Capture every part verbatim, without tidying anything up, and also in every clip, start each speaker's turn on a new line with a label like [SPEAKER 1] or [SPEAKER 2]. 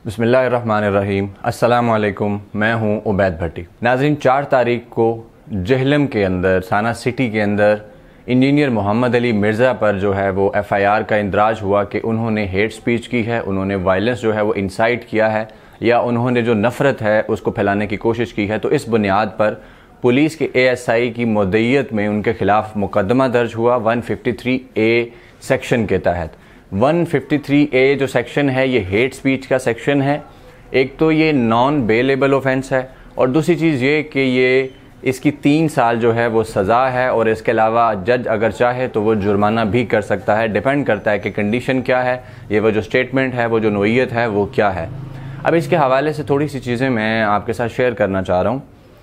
[SPEAKER 1] बिस्मिल्लाहिर्रहमानिर्रहीम। अस्सलामु अलैकुम। मैं हूं उबैद भट्टी। नाज़रीन, चार तारीख को जहलम के अंदर, साना सिटी के अंदर इंजीनियर मोहम्मद अली मिर्ज़ा पर जो है वो एफ़ आई आर का इंदराज हुआ कि उन्होंने हेट स्पीच की है, उन्होंने वायलेंस जो है वो इंसाइट किया है या उन्होंने जो नफ़रत है उसको फैलाने की कोशिश की है। तो इस बुनियाद पर पुलिस के ए एस आई की मुद्दईयत में उनके ख़िलाफ़ मुकदमा दर्ज हुआ one fifty three A section के तहत। वन फिफ्टी थ्री ए जो सेक्शन है ये हेट स्पीच का सेक्शन है। एक तो ये नॉन बेलेबल ऑफेंस है और दूसरी चीज़ ये कि ये इसकी तीन साल जो है वो सज़ा है और इसके अलावा जज अगर चाहे तो वो जुर्माना भी कर सकता है। डिपेंड करता है कि कंडीशन क्या है, ये वो जो स्टेटमेंट है, वो जो नोयत है वो क्या है। अब इसके हवाले से थोड़ी सी चीज़ें मैं आपके साथ शेयर करना चाह रहा हूँ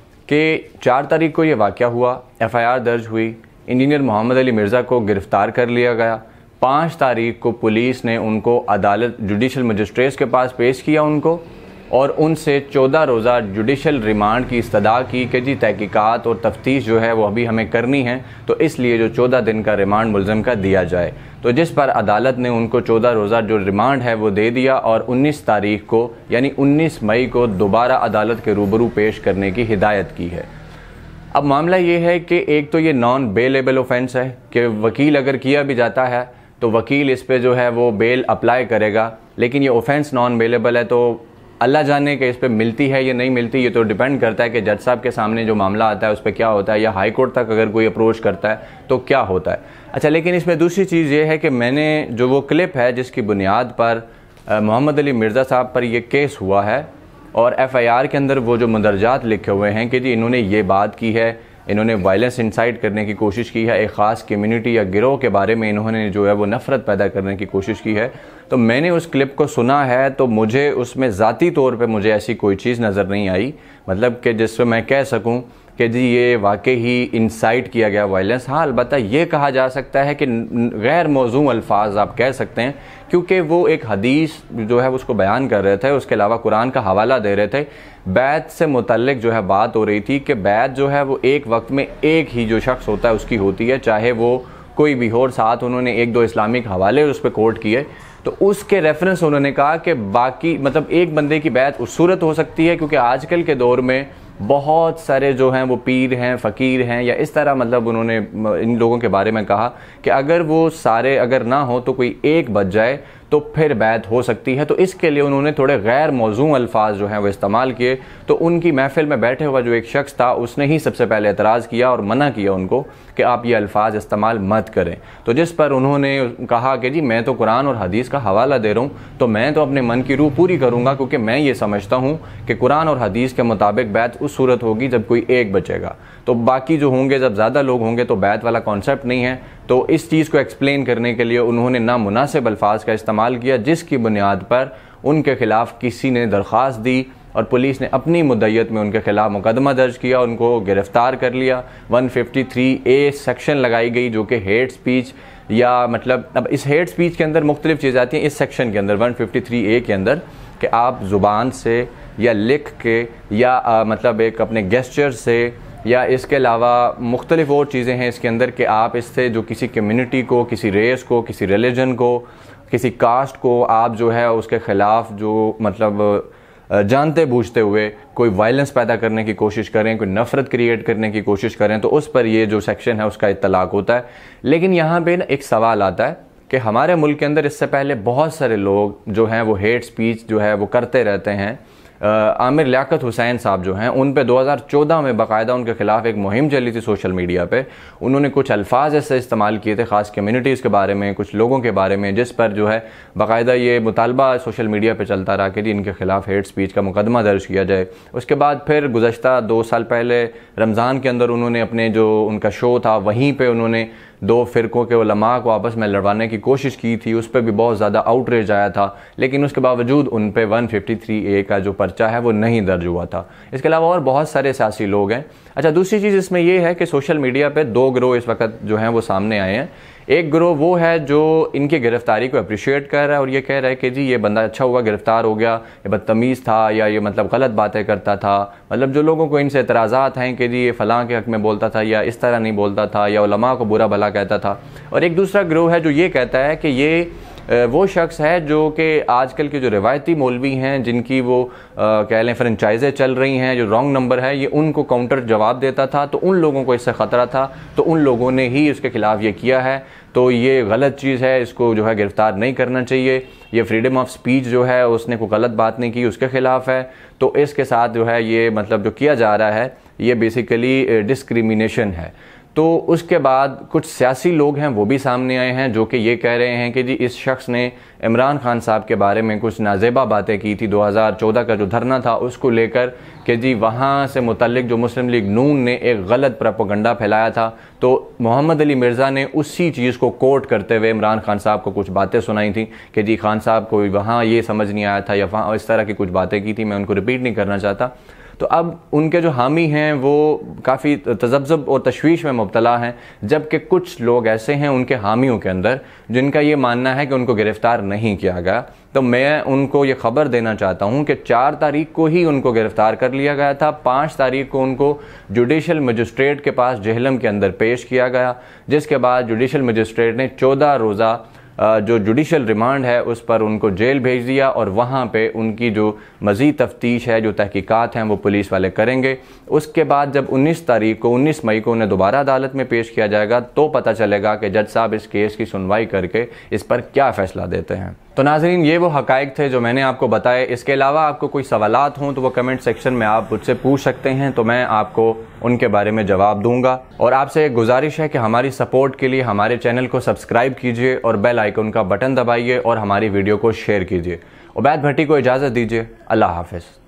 [SPEAKER 1] कि चार तारीख को ये वाक़या हुआ, एफ़ आई आर दर्ज हुई, इंजीनियर मोहम्मद अली मिर्ज़ा को गिरफ़्तार कर लिया गया। पाँच तारीख को पुलिस ने उनको अदालत जुडिशल मजिस्ट्रेट्स के पास पेश किया उनको और उनसे चौदह रोज़ा जुडिशल रिमांड की इस्तदा की कि जी तहकीकात और तफ्तीश जो है वो अभी हमें करनी है, तो इसलिए जो चौदह दिन का रिमांड मुल्ज़म का दिया जाए। तो जिस पर अदालत ने उनको चौदह रोज़ा जो रिमांड है वो दे दिया और उन्नीस तारीख को यानी उन्नीस मई को दोबारा अदालत के रूबरू पेश करने की हिदायत की है। अब मामला ये है कि एक तो ये नॉन बेलेबल ऑफेंस है कि वकील अगर किया भी जाता है तो वकील इस पे जो है वो बेल अप्लाई करेगा, लेकिन ये ऑफेंस नॉन बेलेबल है। तो अल्लाह जाने कि इस पे मिलती है या नहीं मिलती, ये तो डिपेंड करता है कि जज साहब के सामने जो मामला आता है उस पर क्या होता है, या हाई कोर्ट तक अगर कोई अप्रोच करता है तो क्या होता है। अच्छा, लेकिन इसमें दूसरी चीज़ ये है कि मैंने जो वो क्लिप है जिसकी बुनियाद पर मोहम्मद अली मिर्ज़ा साहब पर यह केस हुआ है और एफ़ आई आर के अंदर वो जो मुंदरजात लिखे हुए हैं कि जी इन्होंने ये बात की है, इन्होंने वायलेंस इंसाइट करने की कोशिश की है, एक ख़ास कम्युनिटी या गिरोह के बारे में इन्होंने जो है वो नफ़रत पैदा करने की कोशिश की है। तो मैंने उस क्लिप को सुना है तो मुझे उसमें ज़ाती तौर पे मुझे ऐसी कोई चीज़ नज़र नहीं आई, मतलब कि जिससे मैं कह सकूं कि जी ये वाकई ही इंसाइट किया गया वायलेंस। हाँ, अलबत्ता ये कहा जा सकता है कि गैर मौजूम अल्फाज आप कह सकते हैं क्योंकि वो एक हदीस जो है उसको बयान कर रहे थे, उसके अलावा कुरान का हवाला दे रहे थे। बैत से मुतल्लिक जो है बात हो रही थी कि बैत जो है वो एक वक्त में एक ही जो शख्स होता है उसकी होती है, चाहे वो कोई भी हो। और साथ उन्होंने एक दो इस्लामिक हवाले उस पर कोट किए, तो उसके रेफरेंस उन्होंने कहा कि बाकी मतलब एक बंदे की बैत उस सूरत हो सकती है क्योंकि आजकल के दौर में बहुत सारे जो हैं वो पीर हैं, फ़कीर हैं या इस तरह, मतलब उन्होंने इन लोगों के बारे में कहा कि अगर वो सारे अगर ना हो तो कोई एक बच जाए तो फिर बैत हो सकती है। तो इसके लिए उन्होंने थोड़े गैर मौजूम अल्फाज जो हैं वो इस्तेमाल किए। तो उनकी महफिल में बैठे हुआ जो एक शख्स था उसने ही सबसे पहले एतराज़ किया और मना किया उनको कि आप ये अल्फाज इस्तेमाल मत करें। तो जिस पर उन्होंने कहा कि जी मैं तो कुरान और हदीस का हवाला दे रहा हूँ, तो मैं तो अपने मन की रूह पूरी करूँगा क्योंकि मैं ये समझता हूँ कि कुरान और हदीस के मुताबिक बैत उस सूरत होगी जब कोई एक बचेगा, तो बाकी जो होंगे जब ज़्यादा लोग होंगे तो बैत वाला कॉन्सेप्ट नहीं है। तो इस चीज़ को एक्सप्लेन करने के लिए उन्होंने नामुनासिब अल्फाज का इस्तेमाल किया, जिसकी बुनियाद पर उनके खिलाफ किसी ने दरख्वास्त दी और पुलिस ने अपनी मुद्दईयत में उनके खिलाफ मुकदमा दर्ज किया, उनको गिरफ़्तार कर लिया। One fifty three A section लगाई गई जो कि हेट स्पीच या मतलब अब इस हेट स्पीच के अंदर मुख्तलिफ चीज़ें आती हैं। इस सेक्शन के अंदर वन फिफ्टी थ्री ए के अंदर कि आप ज़ुबान से या लिख के या आ, मतलब एक अपने गेस्चर से या इसके अलावा मुख्तलिफ और चीज़ें हैं इसके अंदर कि आप इससे जो किसी कम्युनिटी को, किसी रेस को, किसी रिलीजन को, किसी कास्ट को आप जो है उसके ख़िलाफ़ जो मतलब जानते बूझते हुए कोई वायलेंस पैदा करने की कोशिश करें, कोई नफ़रत क्रिएट करने की कोशिश करें, तो उस पर ये जो सेक्शन है उसका इत्तलाक होता है। लेकिन यहाँ पे ना एक सवाल आता है कि हमारे मुल्क के अंदर इससे पहले बहुत सारे लोग जो हैं वो हेट स्पीच जो है वो करते रहते हैं। आमिर लियाकत हुसैन साहब जो हैं उन पे दो हज़ार चौदह में बाकायदा उनके ख़िलाफ़ एक मुहिम चली थी सोशल मीडिया पे। उन्होंने कुछ अल्फाज ऐसे इस्तेमाल किए थे ख़ास कम्युनिटीज़ के बारे में, कुछ लोगों के बारे में, जिस पर जो है बाकायदा ये मुतालबा सोशल मीडिया पे चलता रहा कि जी इनके ख़िलाफ़ हेट स्पीच का मुकदमा दर्ज किया जाए। उसके बाद फिर गुज़श्ता दो साल पहले रमज़ान के अंदर उन्होंने अपने जो उनका शो था वहीं पर उन्होंने दो फ़िरक़ों के उलमा को आपस में लड़वाने की कोशिश की थी, उस पर भी बहुत ज़्यादा आउटरीच आया था, लेकिन उसके बावजूद उन पे वन फिफ्टी थ्री ए का जो पर्चा है वो नहीं दर्ज हुआ था। इसके अलावा और बहुत सारे सियासी लोग हैं। अच्छा, दूसरी चीज़ इसमें यह है कि सोशल मीडिया पे दो गिरोह इस वक्त जो हैं वो सामने आए हैं। एक गिरोह वो है जो इनकी गिरफ्तारी को अप्रिशिएट कर रहा है और ये कह रहा है कि जी ये बंदा अच्छा हुआ गिरफ्तार हो गया, ये बदतमीज़ था या ये मतलब गलत बातें करता था, मतलब जो लोगों को इनसे एतराज़ात हैं कि जी ये फ़लाँ के हक़ में बोलता था या इस तरह नहीं बोलता था या उलमा को बुरा भला कहता था। और एक दूसरा गिरोह है जो ये कहता है कि ये वो शख्स है जो कि आजकल के जो रिवायती मौलवी हैं, जिनकी वो कह लें फ्रेंचाइज़ें चल रही हैं, जो रॉन्ग नंबर है, ये उनको काउंटर जवाब देता था, तो उन लोगों को इससे ख़तरा था, तो उन लोगों ने ही उसके ख़िलाफ़ ये किया है। तो ये गलत चीज़ है, इसको जो है गिरफ़्तार नहीं करना चाहिए। ये फ्रीडम ऑफ स्पीच जो है, उसने कोई गलत बात नहीं की, उसके ख़िलाफ़ है। तो इसके साथ जो है ये मतलब जो किया जा रहा है, ये बेसिकली डिस्क्रिमिनेशन है। तो उसके बाद कुछ सियासी लोग हैं वो भी सामने आए हैं जो कि ये कह रहे हैं कि जी इस शख्स ने इमरान खान साहब के बारे में कुछ नाजेबा बातें की थी। दो हज़ार चौदह का जो धरना था उसको लेकर कि जी वहाँ से मुतल्लिक जो मुस्लिम लीग नून ने एक गलत प्रोपेगेंडा फैलाया था, तो मोहम्मद अली मिर्ज़ा ने उसी चीज़ को कोट करते हुए इमरान खान साहब को कुछ बातें सुनाई थी कि जी खान साहब को वहाँ ये समझ नहीं आया था या वहाँ इस तरह की कुछ बातें की थी। मैं उनको रिपीट नहीं करना चाहता। तो अब उनके जो हामी हैं वो काफ़ी तज़ब्ज़ुब और तशवीश में मुब्तला हैं, जबकि कुछ लोग ऐसे हैं उनके हामियों के अंदर जिनका ये मानना है कि उनको गिरफ़्तार नहीं किया गया। तो मैं उनको ये ख़बर देना चाहता हूँ कि चार तारीख को ही उनको गिरफ़्तार कर लिया गया था। पाँच तारीख को उनको जुडिशल मजिस्ट्रेट के पास जेहलम के अंदर पेश किया गया, जिसके बाद जुडिशल मजिस्ट्रेट ने चौदह रोज़ा जो जुडिशल रिमांड है उस पर उनको जेल भेज दिया और वहाँ पे उनकी जो मज़ीद तफ्तीश है, जो तहकीकात हैं, वो पुलिस वाले करेंगे। उसके बाद जब उन्नीस तारीख को उन्नीस मई को उन्हें दोबारा अदालत में पेश किया जाएगा तो पता चलेगा कि जज साहब इस केस की सुनवाई करके इस पर क्या फ़ैसला देते हैं। तो नाज़रीन, ये वो हक़ाइक़ थे जो मैंने आपको बताए। इसके अलावा आपको कोई सवालात हों तो वो कमेंट सेक्शन में आप मुझसे पूछ सकते हैं, तो मैं आपको उनके बारे में जवाब दूंगा। और आपसे एक गुजारिश है कि हमारी सपोर्ट के लिए हमारे चैनल को सब्सक्राइब कीजिए और बेल आइकन का बटन दबाइए और हमारी वीडियो को शेयर कीजिए। उबैद भट्टी को इजाज़त दीजिए। अल्लाह हाफ़िज़।